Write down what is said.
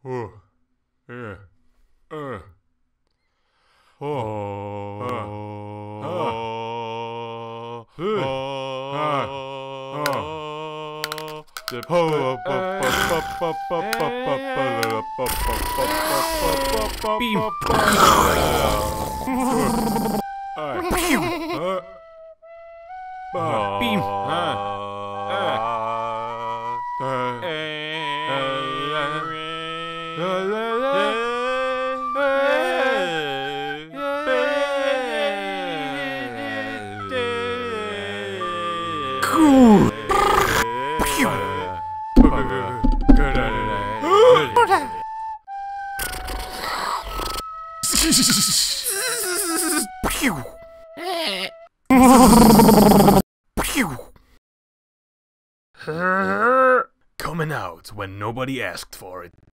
Oh, yeah. Oh. Beam. Coming out when nobody asked for it.